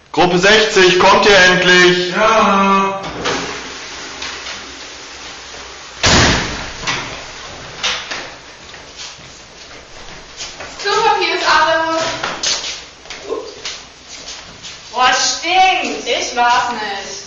Gruppe 60, kommt ihr endlich? Ja. Klopapier ist alle. Boah, stinkt. Ich war's nicht.